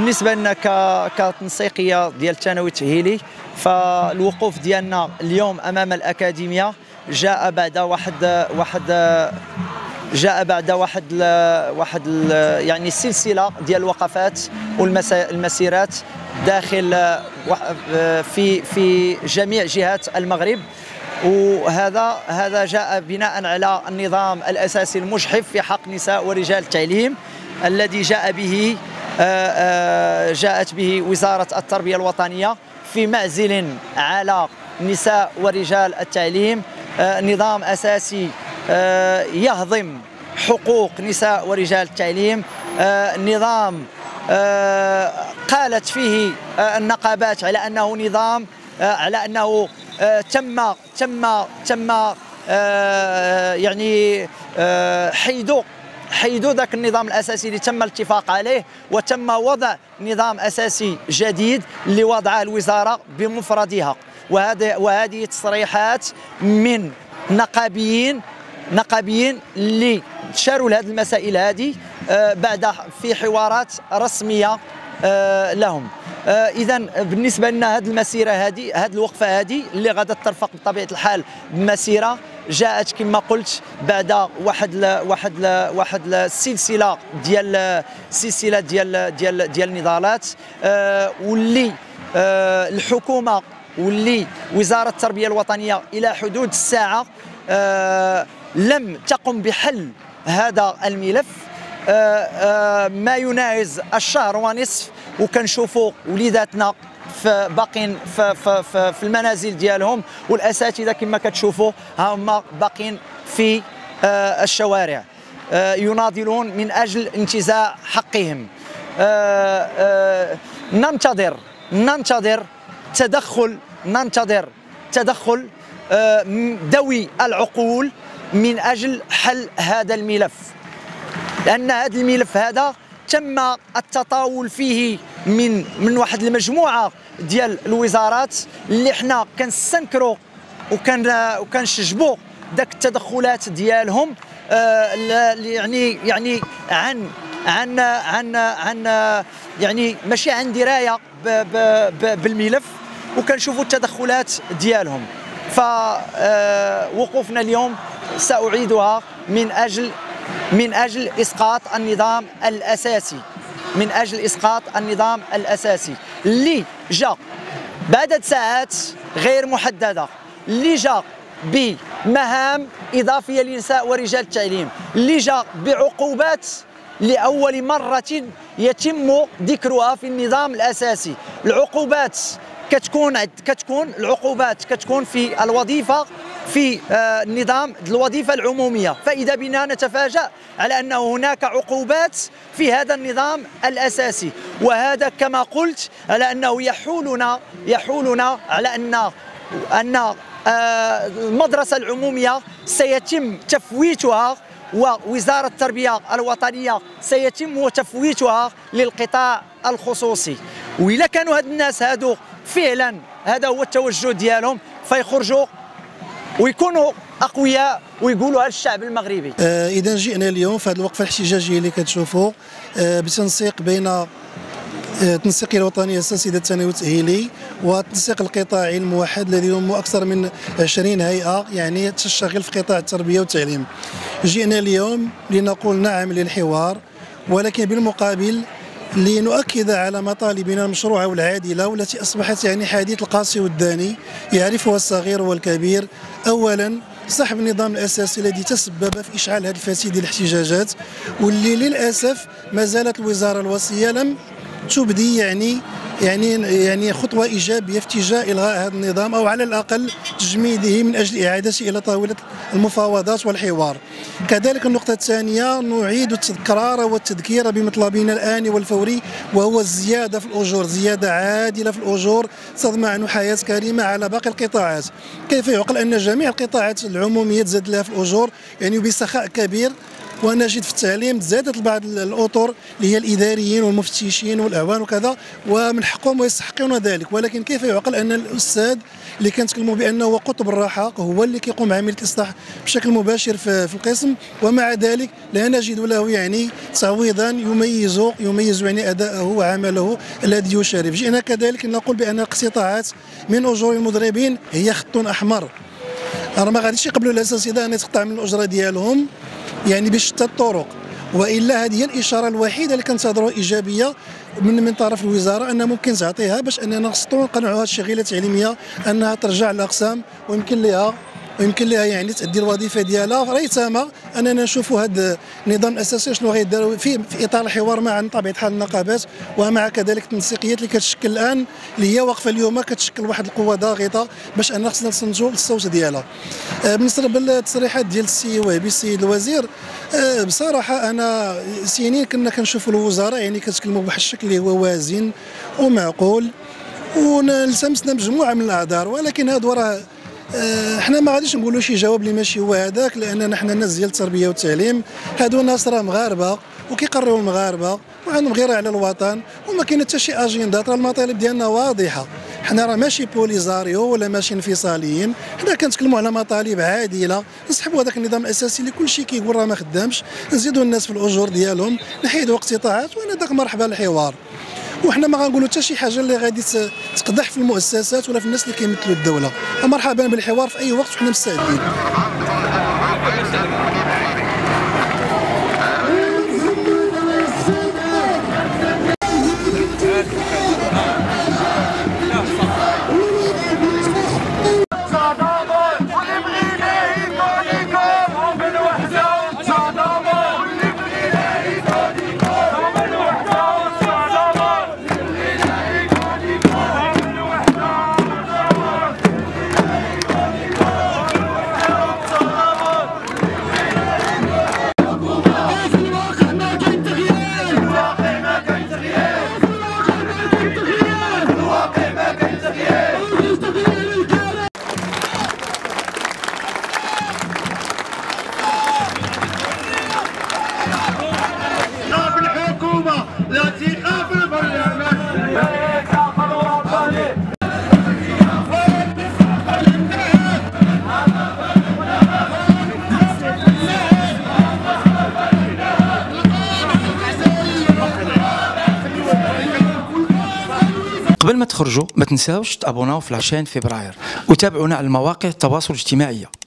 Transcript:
بالنسبه لنا كتنسيقيه ديال الثانوي التاهيلي، فالوقوف ديالنا اليوم امام الاكاديميه جاء بعد واحد يعني سلسله ديال الوقفات والمسيرات داخل في جميع جهات المغرب. وهذا جاء بناء على النظام الاساسي المجحف في حق نساء ورجال التعليم الذي جاءت به وزارة التربية الوطنية في معزل على نساء ورجال التعليم، نظام أساسي يهضم حقوق نساء ورجال التعليم، نظام قالت فيه النقابات على أنه نظام على أنه تم يعني حيدوا ذاك النظام الاساسي اللي تم الاتفاق عليه، وتم وضع نظام اساسي جديد اللي وضعه الوزاره بمفردها. وهذه تصريحات من نقابيين اللي شاروا لهذه المسائل هذه بعد في حوارات رسميه لهم. اذا بالنسبه لنا هذه المسيره هذه الوقفه هذه اللي غادا ترفق بطبيعه الحال بمسيره جاءت كما قلت بعد واحد السلسله ديال النضالات، واللي الحكومه واللي وزاره التربيه الوطنيه الى حدود الساعه لم تقم بحل هذا الملف. ما يناهز الشهر ونصف وكنشوفوا وليداتنا باقين في المنازل ديالهم، والاساتذه كما كتشوفوا ها هما باقين في الشوارع يناضلون من اجل انتزاع حقهم. ننتظر تدخل ذوي العقول من اجل حل هذا الملف، لان هذا الملف هذا تم التطاول فيه من واحد المجموعه ديال الوزارات اللي حنا كنستنكروا وكنشجبوا داك التدخلات ديالهم، يعني عن يعني ماشي عن درايه بالملف، وكنشوفوا التدخلات ديالهم. فوقوفنا اليوم سأعيدها من أجل إسقاط النظام الأساسي، اللي جاء بعدد ساعات غير محددة، اللي جاء بمهام إضافية لنساء ورجال التعليم، اللي جاء بعقوبات لأول مرة يتم ذكرها في النظام الأساسي. العقوبات كتكون في الوظيفة في النظام الوظيفة العمومية، فإذا بنا نتفاجأ على أن هناك عقوبات في هذا النظام الأساسي. وهذا كما قلت على أنه يحولنا على أن المدرسة العمومية سيتم تفويتها، ووزارة التربية الوطنية سيتم تفويتها للقطاع الخصوصي. وإلا كانوا هاد الناس هادو فعلا هذا هو التوجه ديالهم فيخرجوا ويكونوا اقوياء ويقولوا الشعب المغربي. اذا جئنا اليوم في هذه الوقفه الاحتجاجيه اللي كتشوفوا بتنسيق بين التنسيقيه الوطنيه السلسله الثانوي التاهيلي والتنسيق القطاعي الموحد الذي يضم اكثر من 20 هيئه يعني تشتغل في قطاع التربيه والتعليم. جئنا اليوم لنقول نعم للحوار، ولكن بالمقابل لنؤكد على مطالبنا المشروعه والعادله والتي اصبحت يعني حديث القاصي والداني يعرفها الصغير والكبير. اولا سحب النظام الاساسي الذي تسبب في اشعال هذه الفتيل ديال الاحتجاجات، واللي للاسف ما زالت الوزاره الوصيه لم تبدي يعني خطوه ايجابيه في اتجاه الغاء هذا النظام، او على الاقل تجميده من اجل اعادته الى طاوله المفاوضات والحوار. كذلك النقطه الثانيه نعيد التذكار والتذكير بمطلبنا الآني والفوري، وهو الزياده في الاجور، زياده عادله في الاجور تضمن حياه كريمه على باقي القطاعات. كيف يعقل ان جميع القطاعات العموميه تزاد لها في الاجور يعني بسخاء كبير، ونجد في التعليم زادت بعض الاطر اللي هي الاداريين والمفتشين والاعوان وكذا، ومن حقهم ويستحقون ذلك. ولكن كيف يعقل ان الاستاذ اللي كنتكلموا بانه هو قطب الراحه هو اللي كيقوم بعمليه الاصلاح بشكل مباشر في القسم، ومع ذلك لا نجد له يعني تعويضا يميز يعني اداءه وعمله الذي يشارك. جئنا كذلك نقول بان الاقتطاعات من اجور المضربين هي خط احمر. راه ما غاديش يقبلوا الاساتذه ان يتقطع من الاجره ديالهم يعني بشتى الطرق، والا هذه هي الاشاره الوحيده اللي كنتظروا ايجابيه من طرف الوزاره ان ممكن تعطيها باش اننا نسطوا نقنعوا هذه الشغيله التعليميه انها ترجع للاقسام ويمكن لها يعني تأدي الوظيفه ديالها، ريثما اننا نشوفوا هذا النظام الاساسي شنو غيداروا في اطار الحوار مع طبيعه حال النقابات ومع كذلك التنسيقيات اللي كتشكل الان اللي هي واقفه اليوم كتشكل واحد القوه ضاغطه باش ان خصنا نصنتوا الصوت ديالها. بالنسبه للتصريحات ديال السي وهبي السيد الوزير، بصراحه انا سنين كنا كنشوفوا الوزاره يعني كتكلموا بواحد الشكل اللي هو وازن ومعقول ونلتمسنا مجموعه من الاعذار، ولكن هذا راه احنا ما غاديش نقولوا شي جواب اللي ماشي هو هذاك، لاننا حنا ناس ديال التربيه والتعليم، هادو الناس راه مغاربه وكيقريو المغاربه وعندهم غيره على الوطن وما كاين حتى شي اجنده. راه المطالب ديالنا واضحه، حنا راه ماشي بوليزاريو ولا ماشي انفصاليين، حنا كنتكلموا على مطالب عادله، نسحبوا هذاك النظام الاساسي اللي كل شيء كيقول راه ما خدامش، نزيدوا الناس في الاجور ديالهم، نحيدوا اقتطاعات، وانا داك مرحبا الحوار. وحنا ما غنقولوا حتى شي حاجه اللي غادي تقدح في المؤسسات ولا في الناس اللي كيمثلوا الدوله. مرحبا بالحوار في اي وقت وحنا مستعدين. قبل ما تخرجوا ما تنساوش تابوناو في لاشين فبراير وتابعونا على المواقع التواصل الاجتماعي.